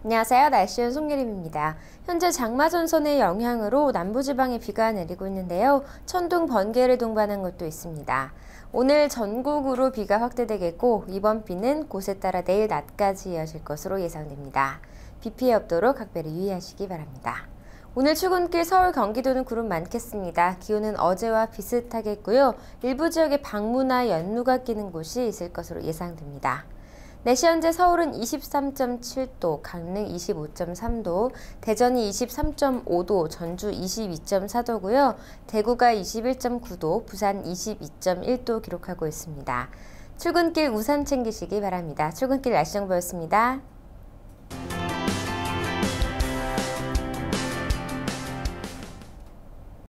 안녕하세요. 날씨원 송예림입니다. 현재 장마전선의 영향으로 남부지방에 비가 내리고 있는데요. 천둥, 번개를 동반한 곳도 있습니다. 오늘 전국으로 비가 확대되겠고 이번 비는 곳에 따라 내일 낮까지 이어질 것으로 예상됩니다. 비 피해 없도록 각별히 유의하시기 바랍니다. 오늘 출근길 서울, 경기도는 구름 많겠습니다. 기온은 어제와 비슷하겠고요. 일부 지역에 방문이나 연루가 끼는 곳이 있을 것으로 예상됩니다. 내시 현재 서울은 23.7도, 강릉 25.3도, 대전이 23.5도, 전주 22.4도고요. 대구가 21.9도, 부산 22.1도 기록하고 있습니다. 출근길 우산 챙기시기 바랍니다. 출근길 날씨 정보였습니다.